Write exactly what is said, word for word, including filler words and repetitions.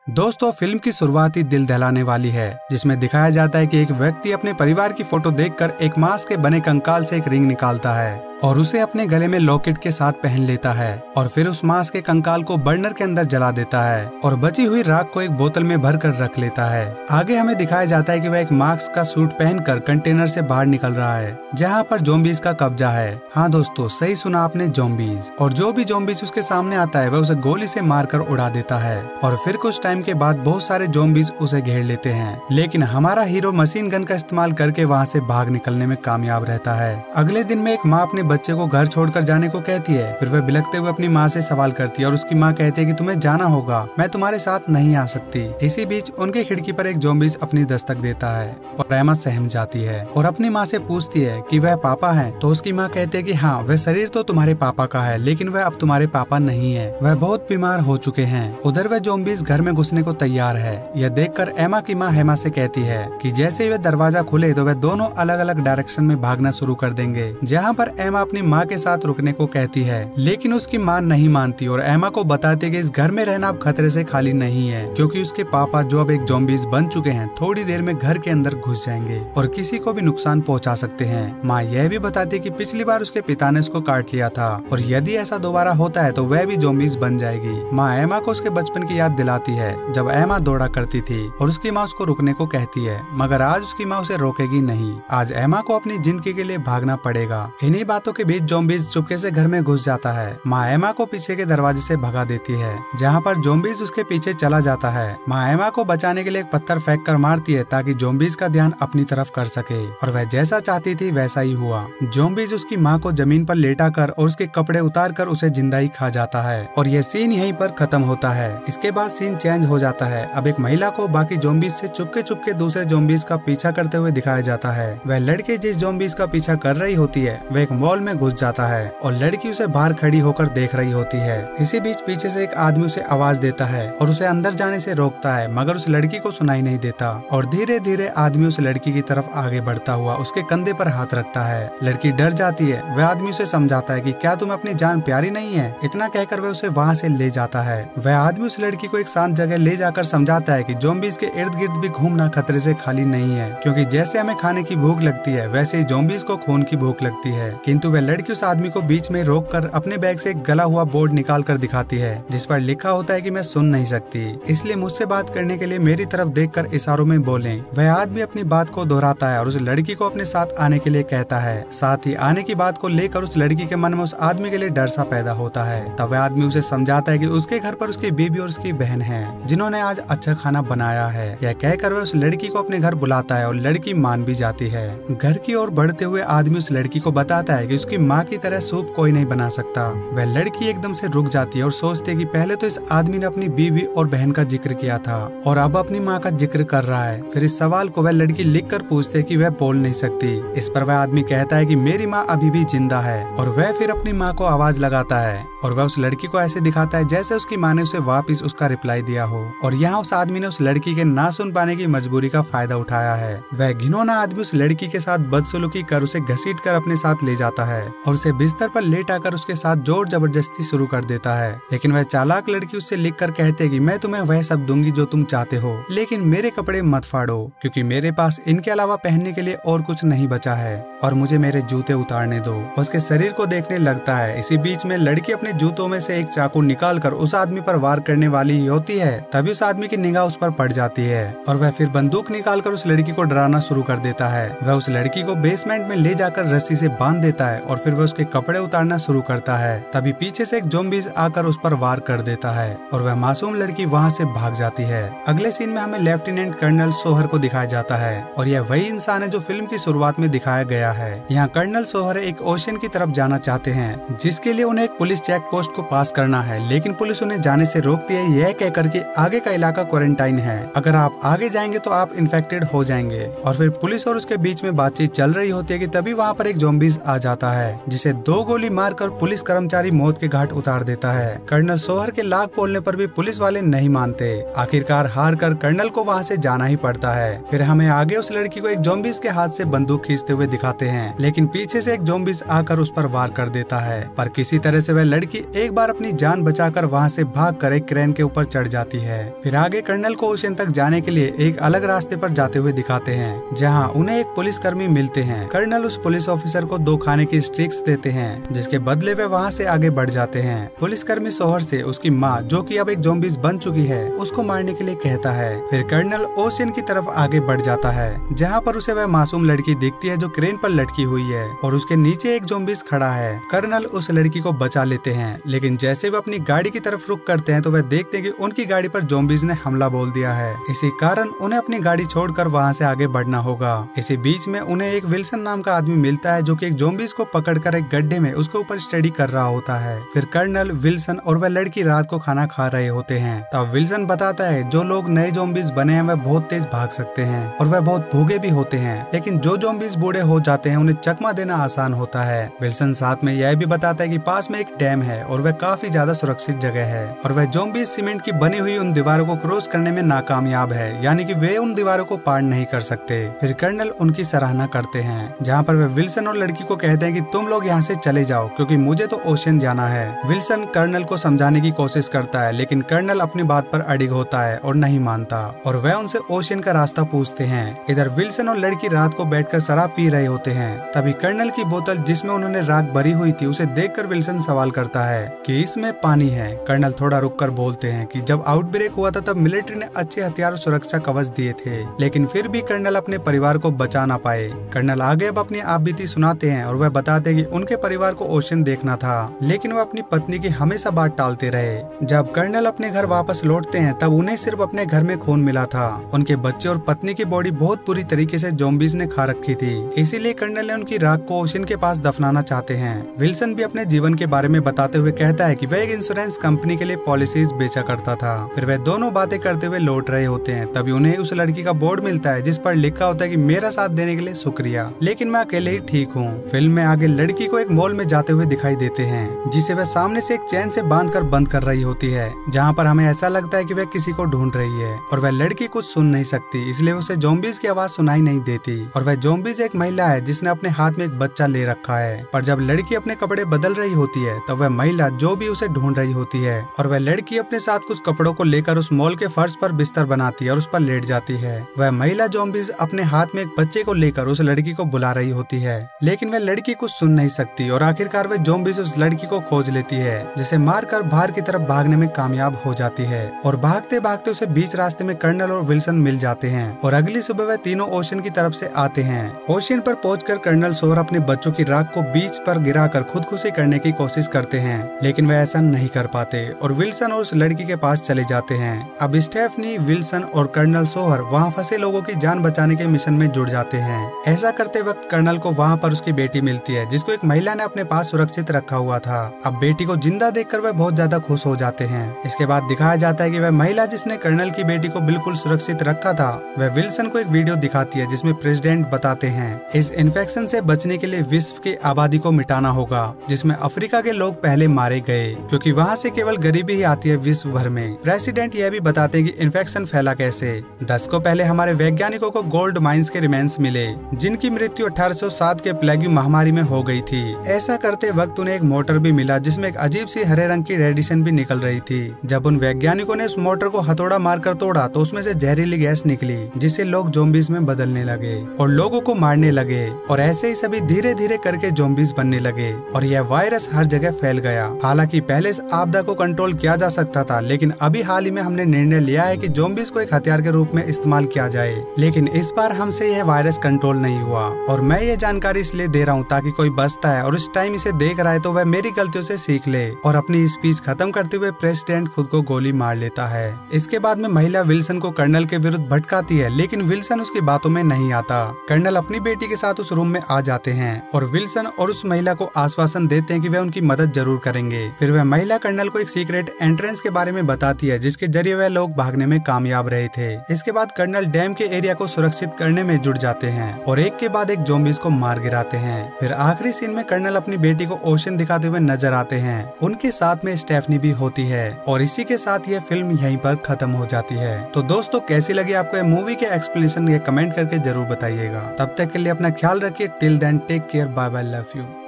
दोस्तों, फिल्म की शुरुआत ही दिल दहलाने वाली है, जिसमें दिखाया जाता है कि एक व्यक्ति अपने परिवार की फोटो देखकर एक मांस के बने कंकाल से एक रिंग निकालता है और उसे अपने गले में लॉकेट के साथ पहन लेता है और फिर उस मांस के कंकाल को बर्नर के अंदर जला देता है और बची हुई राख को एक बोतल में भर कर रख लेता है। आगे हमें दिखाया जाता है कि वह एक मास्क का सूट पहनकर कंटेनर से बाहर निकल रहा है, जहाँ पर ज़ॉम्बीज़ का कब्जा है। हाँ दोस्तों, सही सुना आपने, ज़ॉम्बीज़। और जो भी ज़ॉम्बीज़ उसके सामने आता है वह उसे गोली से मारकर उड़ा देता है और फिर कुछ टाइम के बाद बहुत सारे ज़ॉम्बीज़ उसे घेर लेते हैं, लेकिन हमारा हीरो मशीन गन का इस्तेमाल करके वहाँ से भाग निकलने में कामयाब रहता है। अगले दिन में एक माँ अपने बच्चे को घर छोड़कर जाने को कहती है, फिर वह बिलखते हुए अपनी माँ से सवाल करती है और उसकी माँ कहती है कि तुम्हें जाना होगा, मैं तुम्हारे साथ नहीं आ सकती। इसी बीच उनके खिड़की पर एक ज़ॉम्बीज़ अपनी दस्तक देता है और एमा सहम जाती है और अपनी माँ से पूछती है कि वह पापा है, तो उसकी माँ कहती है कि हाँ, वह शरीर तो तुम्हारे पापा का है, लेकिन वह अब तुम्हारे पापा नहीं है, वह बहुत बीमार हो चुके हैं। उधर वह ज़ॉम्बीज़ घर में घुसने को तैयार है। यह देखकर एमा की माँ हेमा से कहती है कि जैसे ही वह दरवाजा खुले तो वह दोनों अलग अलग डायरेक्शन में भागना शुरू कर देंगे, जहाँ पर एमा अपनी माँ के साथ रुकने को कहती है, लेकिन उसकी माँ नहीं मानती और एमा को बताती है कि इस घर में रहना अब खतरे से खाली नहीं है, क्योंकि उसके पापा जो अब एक ज़ॉम्बीज़ बन चुके हैं थोड़ी देर में घर के अंदर घुस जाएंगे और किसी को भी नुकसान पहुंचा सकते हैं। माँ यह भी बताती है कि पिछली बार उसके पिता ने उसको काट लिया था और यदि ऐसा दोबारा होता है तो वह भी ज़ॉम्बीज़ बन जाएगी। माँ एमा को उसके बचपन की याद दिलाती है जब एमा दौड़ा करती थी और उसकी माँ उसको रुकने को कहती है, मगर आज उसकी माँ उसे रोकेगी नहीं। आज एमा को अपनी जिंदगी के लिए भागना पड़ेगा। इन्हीं बातों के बीच ज़ॉम्बीज़ चुपके से घर में घुस जाता है। माँ एमा को पीछे के दरवाजे से भगा देती है, जहाँ पर ज़ॉम्बीज़ उसके पीछे चला जाता है। माँ एमा को बचाने के लिए एक पत्थर फेंक कर मारती है ताकि ज़ॉम्बीज़ का ध्यान अपनी तरफ कर सके और वह जैसा चाहती थी वैसा ही हुआ। ज़ॉम्बीज़ उसकी माँ को जमीन पर लेटा कर और उसके कपड़े उतार कर उसे जिंदा ही खा जाता है और यह सीन यहीं पर खत्म होता है। इसके बाद सीन चेंज हो जाता है। अब एक महिला को बाकी ज़ॉम्बीज़ से चुपके चुपके दूसरे ज़ॉम्बीज़ का पीछा करते हुए दिखाया जाता है। वह लड़के जिस ज़ॉम्बीज़ का पीछा कर रही होती है वह एक मॉल में घुस जाता है और लड़की उसे बाहर खड़ी होकर देख रही होती है। इसी बीच पीछे से एक आदमी उसे आवाज देता है और उसे अंदर जाने से रोकता है, मगर उस लड़की को सुनाई नहीं देता और धीरे धीरे आदमी उस लड़की की तरफ आगे बढ़ता हुआ उसके कंधे पर हाथ रखता है। लड़की डर जाती है। वह आदमी उसे समझाता है कि क्या तुम्हें अपनी जान प्यारी नहीं है। इतना कहकर वह उसे वहाँ से ले जाता है। वह आदमी उस लड़की को एक शांत जगह ले जाकर समझाता है कि ज़ॉम्बीज़ के इर्द गिर्द भी घूमना खतरे से खाली नहीं है, क्योंकि जैसे हमें खाने की भूख लगती है वैसे ही ज़ॉम्बीज़ को खून की भूख लगती है। किंतु वह लड़की उस आदमी को बीच में रोक कर अपने बैग से एक गला हुआ बोर्ड निकाल कर दिखाती है, जिस पर लिखा होता है कि मैं सुन नहीं सकती, इसलिए मुझसे बात करने के लिए मेरी तरफ देखकर इशारों में बोलें। वह आदमी अपनी बात को दोहराता है और उस लड़की को अपने साथ आने के लिए कहता है। साथ ही आने की बात को लेकर उस लड़की के मन में उस आदमी के लिए डर सा पैदा होता है। तब वह आदमी उसे समझाता है कि उसके घर पर उसकी बीबी और उसकी बहन है, जिन्होंने आज अच्छा खाना बनाया है। यह कहकर वह उस लड़की को अपने घर बुलाता है और लड़की मान भी जाती है। घर की ओर बढ़ते हुए आदमी उस लड़की को बताता है कि उसकी माँ की तरह सूप कोई नहीं बना सकता। वह लड़की एकदम से रुक जाती है और सोचती है कि पहले तो इस आदमी ने अपनी बीवी और बहन का जिक्र किया था और अब अपनी माँ का जिक्र कर रहा है। फिर इस सवाल को वह लड़की लिख कर पूछती है कि वह बोल नहीं सकती। इस पर वह आदमी कहता है कि मेरी माँ अभी भी जिंदा है और वह फिर अपनी माँ को आवाज लगाता है और वह उस लड़की को ऐसे दिखाता है जैसे उसकी माँ ने उसे वापस उसका रिप्लाई दिया हो। और यहाँ उस आदमी ने उस लड़की के ना सुन पाने की मजबूरी का फायदा उठाया है। वह घिनौना आदमी उस लड़की के साथ बदसलूकी कर उसे घसीट कर अपने साथ ले जाता है और उसे बिस्तर पर लेटाकर उसके साथ जोर जबरदस्ती शुरू कर देता है। लेकिन वह चालाक लड़की उससे लिख कर कहते कि मैं तुम्हें वह सब दूंगी जो तुम चाहते हो, लेकिन मेरे कपड़े मत फाड़ो, क्योंकि मेरे पास इनके अलावा पहनने के लिए और कुछ नहीं बचा है और मुझे मेरे जूते उतारने दो। उसके शरीर को देखने लगता है। इसी बीच में लड़की अपने जूतों में से एक चाकू निकाल कर उस आदमी पर वार करने वाली होती है। तभी उस आदमी की निगाह उस पर पड़ जाती है और वह फिर बंदूक निकाल कर उस लड़की को डराना शुरू कर देता है। वह उस लड़की को बेसमेंट में ले जाकर रस्सी से बांध देता है और फिर वह उसके कपड़े उतारना शुरू करता है। तभी पीछे से एक ज़ॉम्बीज़ आकर उस पर वार कर देता है और वह मासूम लड़की वहाँ से भाग जाती है। अगले सीन में हमें लेफ्टिनेंट कर्नल सोहर को दिखाया जाता है और यह वही इंसान है जो फिल्म की शुरुआत में दिखाया गया है। यहाँ कर्नल सोहर एक ओशन की तरफ जाना चाहते हैं, जिसके लिए उन्हें एक पुलिस चेक पोस्ट को पास करना है, लेकिन पुलिस उन्हें जाने से रोकती है, यह कहकर कि आगे का इलाका क्वारंटाइन है, अगर आप आगे जाएंगे तो आप इन्फेक्टेड हो जाएंगे। और फिर पुलिस और उसके बीच में बातचीत चल रही होती है कि तभी वहाँ पर एक ज़ॉम्बीज़ आ जाता है, जिसे दो गोली मारकर पुलिस कर्मचारी मौत के घाट उतार देता है। कर्नल सोहर के लाख बोलने पर भी पुलिस वाले नहीं मानते। आखिरकार हार कर कर्नल को वहाँ से जाना ही पड़ता है। फिर हमें आगे उस लड़की को एक ज़ॉम्बीज़ के हाथ से बंदूक खींचते हुए दिखाते हैं, लेकिन पीछे से एक ज़ॉम्बीज़ आकर उस पर वार कर देता है, पर किसी तरह से वह लड़की लड़की एक बार अपनी जान बचाकर वहाँ से भाग कर एक क्रेन के ऊपर चढ़ जाती है। फिर आगे कर्नल को ओशन तक जाने के लिए एक अलग रास्ते पर जाते हुए दिखाते हैं, जहाँ उन्हें एक पुलिसकर्मी मिलते हैं। कर्नल उस पुलिस ऑफिसर को दो खाने की स्ट्रिक्स देते हैं, जिसके बदले वे वहाँ से आगे बढ़ जाते हैं। पुलिसकर्मी सोहर से उसकी माँ, जो कि अब एक ज़ॉम्बीज़ बन चुकी है, उसको मारने के लिए कहता है। फिर कर्नल ओशन की तरफ आगे बढ़ जाता है, जहाँ पर उसे वह मासूम लड़की दिखती है जो क्रेन पर लटकी हुई है और उसके नीचे एक ज़ॉम्बीज़ खड़ा है। कर्नल उस लड़की को बचा लेते हैं, लेकिन जैसे वे अपनी गाड़ी की तरफ रुक करते हैं तो वह देखते हैं कि उनकी गाड़ी पर ज़ॉम्बीज़ ने हमला बोल दिया है। इसी कारण उन्हें अपनी गाड़ी छोड़कर वहाँ से आगे बढ़ना होगा। इसी बीच में उन्हें एक विल्सन नाम का आदमी मिलता है, जो कि एक ज़ॉम्बीज़ को पकड़कर एक गड्ढे में उसके ऊपर स्टडी कर रहा होता है। फिर कर्नल, विल्सन और वह लड़की रात को खाना खा रहे होते हैं। तब विल्सन बताता है जो लोग नए ज़ॉम्बीज़ बने हैं वह बहुत तेज भाग सकते हैं और वह बहुत भूखे भी होते हैं, लेकिन जो ज़ॉम्बीज़ बूढ़े हो जाते हैं उन्हें चकमा देना आसान होता है। विल्सन साथ में यह भी बताता है कि पास में एक डैम है और वह काफी ज्यादा सुरक्षित जगह है और वह ज़ॉम्बीज़ सीमेंट की बनी हुई उन दीवारों को क्रॉस करने में नाकामयाब है, यानी कि वे उन दीवारों को पार नहीं कर सकते। फिर कर्नल उनकी सराहना करते हैं, जहाँ पर वे विल्सन और लड़की को कहते हैं कि तुम लोग यहाँ से चले जाओ क्योंकि मुझे तो ओशन जाना है। विल्सन कर्नल को समझाने की कोशिश करता है, लेकिन कर्नल अपनी बात पर अडिग होता है और नहीं मानता और वह उनसे ओशन का रास्ता पूछते हैं। इधर विल्सन और लड़की रात को बैठकर शराब पी रहे होते हैं। तभी कर्नल की बोतल जिसमें उन्होंने राख भरी हुई थी उसे देखकर विल्सन सवाल करता है कि इसमें पानी है। कर्नल थोड़ा रुककर बोलते हैं कि जब आउटब्रेक हुआ था तब मिलिट्री ने अच्छे हथियार और सुरक्षा कवच दिए थे, लेकिन फिर भी कर्नल अपने परिवार को बचा ना पाए। कर्नल आगे अब अपनी आपबीती सुनाते हैं और वह बताते हैं कि उनके परिवार को ओशन देखना था, लेकिन वह अपनी पत्नी की हमेशा बात टालते रहे। जब कर्नल अपने घर वापस लौटते हैं तब उन्हें सिर्फ अपने घर में खून मिला था। उनके बच्चे और पत्नी की बॉडी बहुत बुरी तरीके से ज़ॉम्बीज़ ने खा रखी थी, इसीलिए कर्नल ने उनकी राख को ओशन के पास दफनाना चाहते हैं। विल्सन भी अपने जीवन के बारे में बताते हुए कहता है कि वह एक इंश्योरेंस कंपनी के लिए पॉलिसीज बेचा करता था। फिर वे दोनों बातें करते हुए लौट रहे होते हैं, तभी उन्हें उस लड़की का बोर्ड मिलता है जिस पर लिखा होता है कि मेरा साथ देने के लिए शुक्रिया, लेकिन मैं अकेले ही ठीक हूँ। फिल्म में आगे लड़की को एक मॉल में जाते हुए दिखाई देते हैं, जिसे वह सामने से एक चैन से बांधकर बंद कर रही होती है, जहाँ पर हमें ऐसा लगता है कि वह किसी को ढूंढ रही है और वह लड़की कुछ सुन नहीं सकती, इसलिए उसे ज़ॉम्बीज़ की आवाज सुनाई नहीं देती। और वह ज़ॉम्बीज़ एक महिला है जिसने अपने हाथ में एक बच्चा ले रखा है। पर जब लड़की अपने कपड़े बदल रही होती है तब वह महिला जो भी उसे ढूंढ रही होती है और वह लड़की अपने साथ कुछ कपड़ों को लेकर उस मॉल के फर्श पर बिस्तर बनाती है और उस पर लेट जाती है। वह महिला ज़ॉम्बीज़ अपने हाथ में एक बच्चे को लेकर उस लड़की को बुला रही होती है, लेकिन वह लड़की कुछ सुन नहीं सकती और आखिरकार वह ज़ॉम्बीज़ उस लड़की को खोज लेती है, जिसे मारकर बाहर की तरफ भागने में कामयाब हो जाती है। और भागते भागते उसे बीच रास्ते में कर्नल और विल्सन मिल जाते हैं और अगली सुबह वह तीनों ओशन की तरफ से आते हैं। ओशन पर पहुंचकर कर्नल सोहर अपने बच्चों की राख को बीच पर गिराकर खुदकुशी करने की कोशिश करते हैं, लेकिन वह ऐसा नहीं कर पाते और विल्सन और उस लड़की के पास चले जाते हैं। अब स्टेफनी, विल्सन और कर्नल सोहर वहाँ फंसे लोगों की जान बचाने के मिशन में जुड़ जाते हैं। ऐसा करते वक्त कर्नल को वहाँ पर उसकी बेटी मिलती है, जिसको एक महिला ने अपने पास सुरक्षित रखा हुआ था। अब बेटी को जिंदा देखकर वह बहुत ज्यादा खुश हो जाते हैं। इसके बाद दिखाया जाता है कि वह महिला जिसने कर्नल की बेटी को बिल्कुल सुरक्षित रखा था, वह विल्सन को एक वीडियो दिखाती है जिसमें प्रेसिडेंट बताते हैं इस इन्फेक्शन से बचने के लिए विश्व की आबादी को मिटाना होगा, जिसमें अफ्रीका के लोग पहले मारे गए क्योंकि वहाँ से केवल गरीबी ही आती है विश्व भर में। प्रेसिडेंट यह भी बताते हैं कि इन्फेक्शन फैला कैसे। दशकों पहले हमारे वैज्ञानिकों को गोल्ड माइंस के रिमेन्स मिले, जिनकी मृत्यु अठारह सौ सात के प्लेग महामारी में हो गई थी। ऐसा करते वक्त उन्हें एक मोटर भी मिला जिसमें एक अजीब सी हरे रंग की रेडिएशन भी निकल रही थी। जब उन वैज्ञानिकों ने उस मोटर को हथौड़ा मारकर तोड़ा तो उसमें से जहरीली गैस निकली, जिससे लोग ज़ॉम्बीज़ में बदलने लगे और लोगों को मारने लगे और ऐसे ही सभी धीरे धीरे करके ज़ॉम्बीज़ बनने लगे और यह वायरस हर जगह फैल गया। हालांकि पहले इस आपदा को कंट्रोल किया जा सकता था, लेकिन अभी हाल ही में हमने निर्णय लिया है कि ज़ॉम्बीज़ को एक हथियार के रूप में इस्तेमाल किया जाए, लेकिन इस बार हमसे यह वायरस कंट्रोल नहीं हुआ। और मैं ये जानकारी इसलिए दे रहा हूँ ताकि कोई बचता है और इस टाइम इसे देख रहा है तो वह मेरी गलतियों से सीख ले। और अपनी स्पीच खत्म करते हुए प्रेसिडेंट खुद को गोली मार लेता है। इसके बाद में महिला विल्सन को कर्नल के विरुद्ध भटकाती है, लेकिन विल्सन उसकी बातों में नहीं आता। कर्नल अपनी बेटी के साथ उस रूम में आ जाते हैं और विल्सन और उस महिला को आश्वासन देते हैं कि वे उनकी मदद जरूर करेंगे। फिर वह महिला कर्नल को एक सीक्रेट एंट्रेंस के बारे में बताती है जिसके जरिए वह लोग भागने में कामयाब रहे थे। इसके बाद कर्नल डैम के एरिया को सुरक्षित करने में जुट जाते हैं और एक के बाद एक ज़ॉम्बीज़ को मार गिराते हैं। फिर आखिरी सीन में कर्नल अपनी बेटी को ओशन दिखाते हुए नजर आते हैं। उनके साथ में स्टेफनी भी होती है और इसी के साथ यह फिल्म यहीं पर खत्म हो जाती है। तो दोस्तों, कैसी लगी आपको ये मूवी के एक्सप्लेनेशन, ये कमेंट करके जरूर बताइएगा। तब तक के लिए अपना ख्याल रखिए। Till then take care, bye bye, love you.